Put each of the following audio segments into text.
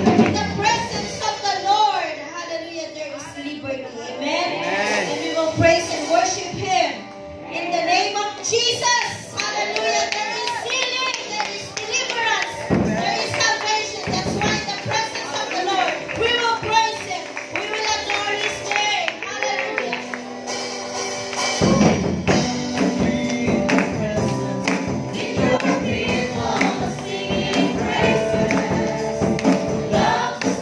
In the presence of the Lord, hallelujah, there is liberty. Amen. And we will praise and worship Him. In the name of Jesus, hallelujah, there is healing, there is deliverance, there is salvation. That's why in the presence of the Lord, we will praise Him. We will adore His name. Hallelujah. In your people singing praises, love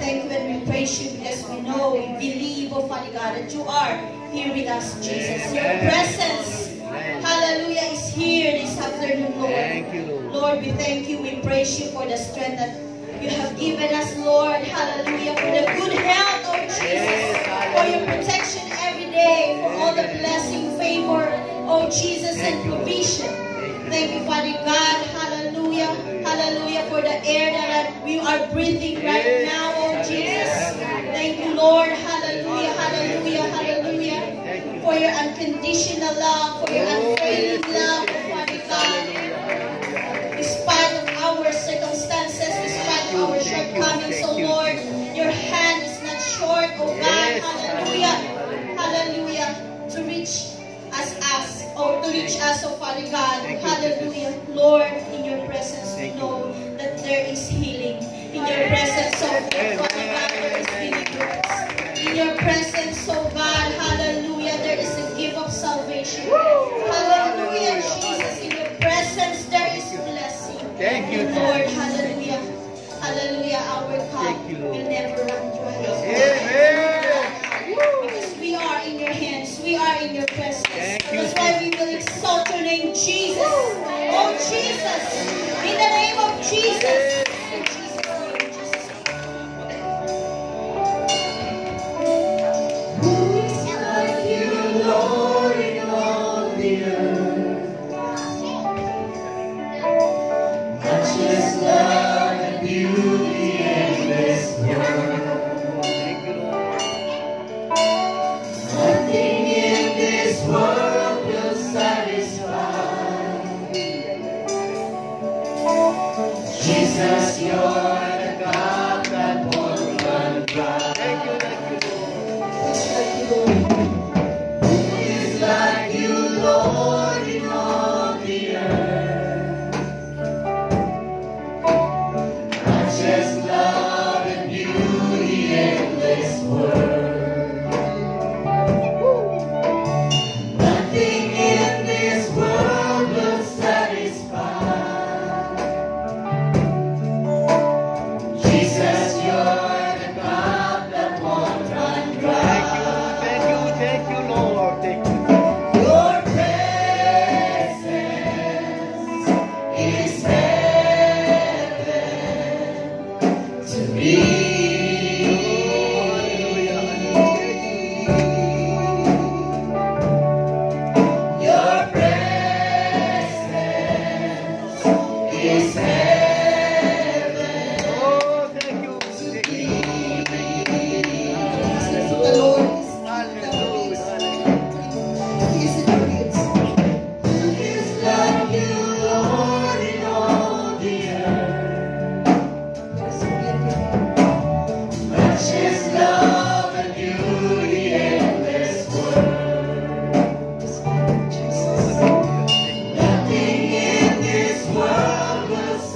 thank you and we praise you because we know, we believe, oh Father God, that you are here with us, Jesus. Your presence, hallelujah, is here this afternoon, Lord. Thank you, Lord. Lord, we thank you, we praise you for the strength that you have given us, Lord. Hallelujah, for the good health, oh Jesus, for your protection every day, for all the blessing, favor, oh Jesus, and provision. Thank you, Father God. Hallelujah. Hallelujah for the air that we are breathing right now, oh Jesus. Thank you, Lord. Hallelujah. Hallelujah. Hallelujah. For your unconditional love, for your unfailing love, oh Father God. Despite of our circumstances, despite of our shortcomings, oh Lord, your hand is not short, oh God. Hallelujah. Hallelujah. To reach us, or to reach us, oh Father God. Hallelujah. Lord, in your presence we know that there is healing. In your presence, oh Father God, there is deliverance. In your presence, oh God, hallelujah, there is a gift of salvation. Hallelujah, Jesus. In your presence there is blessing. Thank you, Lord. Hallelujah. Hallelujah. Our cup will never run dry. Amen. Because we are in your hands. We are in your presence. That's why we will exalt your name, Jesus. Oh, Jesus. In the name of Jesus. In Jesus' name, Jesus' name. Who is like you, Lord, in all the earth? Matchless love and beauty in this world. Nothing in this world will satisfy. Jesus, you're the God that won't run dry. Thank you, Who is like you, Lord, in all the earth? Matchless love and beauty in this world. Nothing in this world will satisfy. Jesus, you're the God that won't run dry. thank you, Lord. Thank you. Your presence is heaven to me. Your presence is heaven. Oh, thank you. Thank you. The Lord is Who is like you, Lord, in all the earth? Matchless love and beauty in this world. Nothing in this world will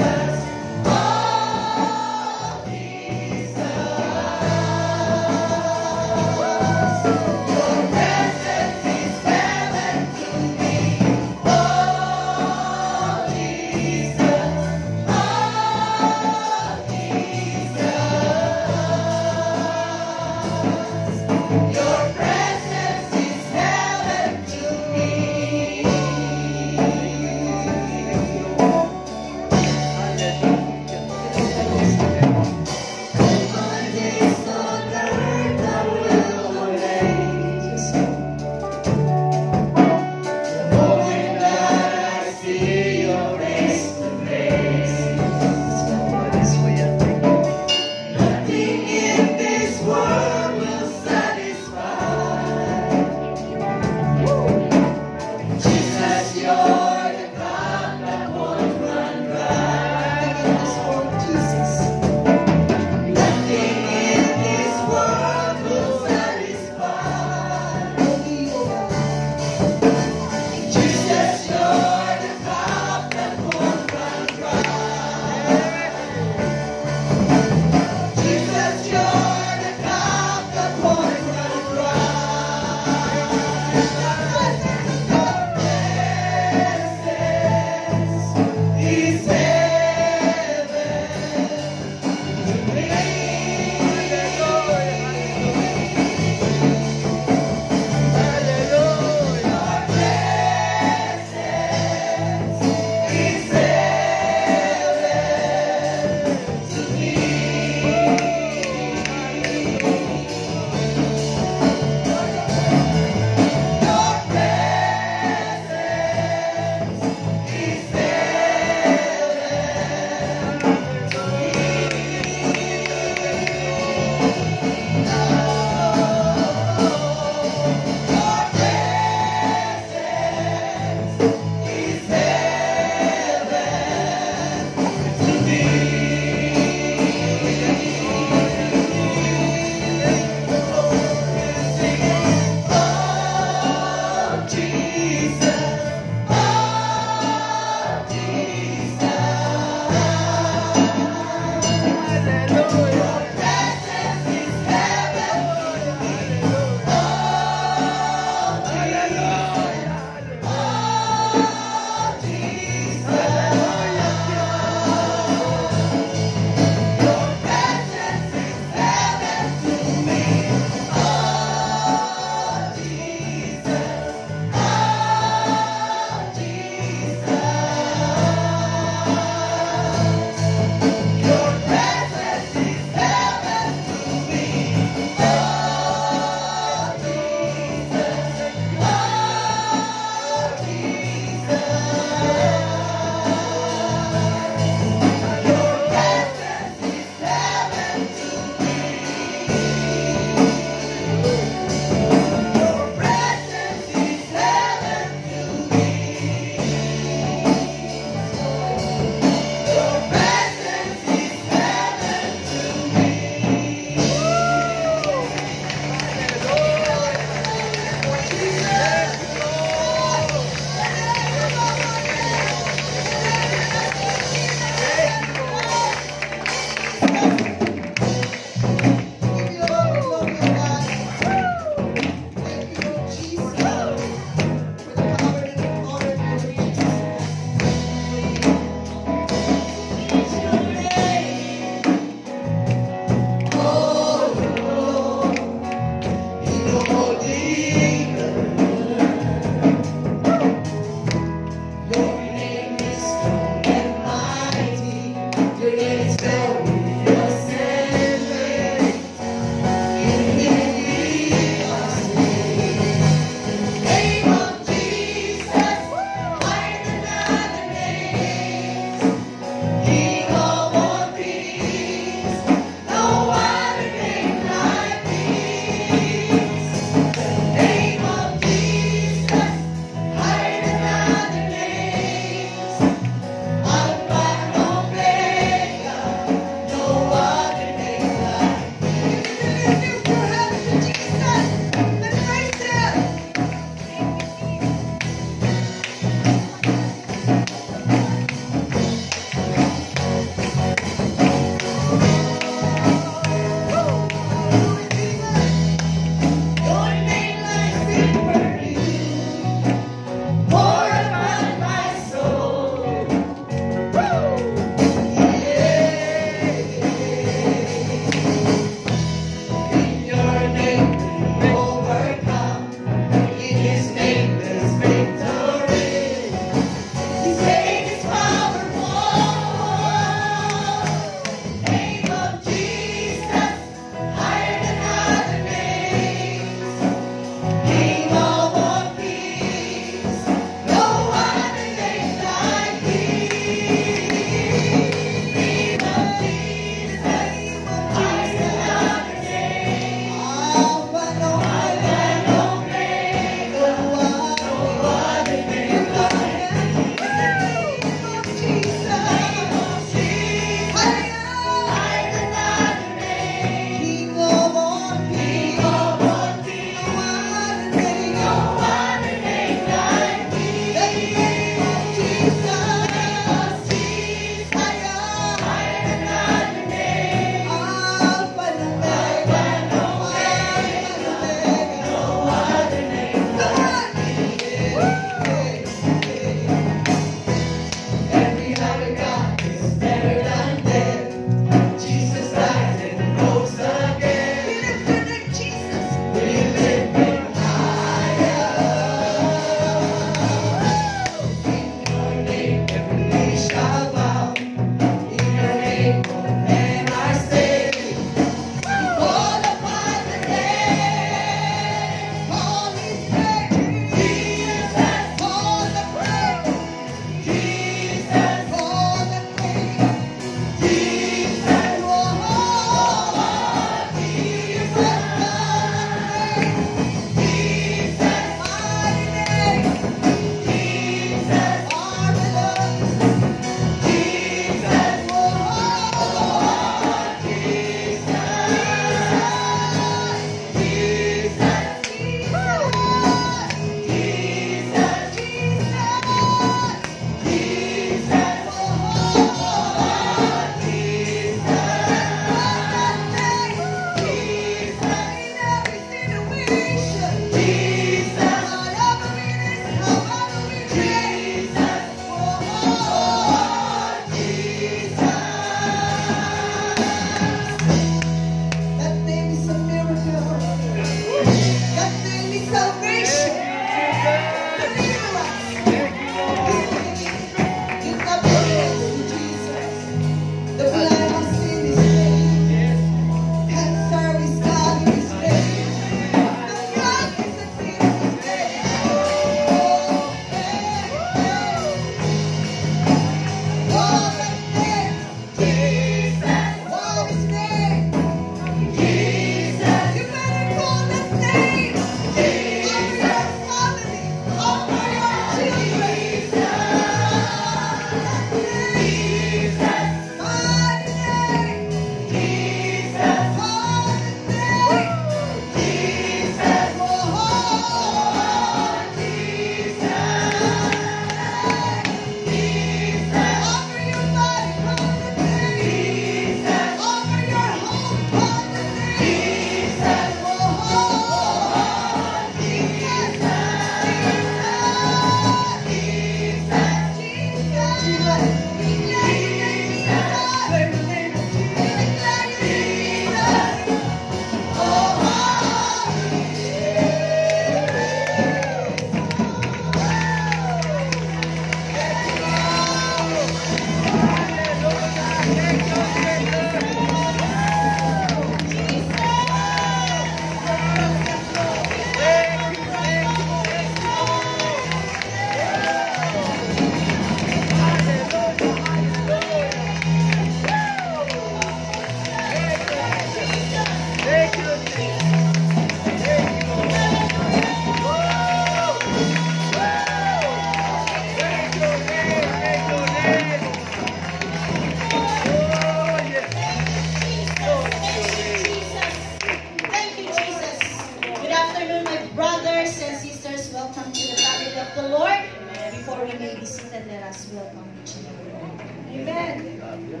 brothers and sisters, welcome to the family of the Lord. Before we may be seated, let us welcome each other. Amen.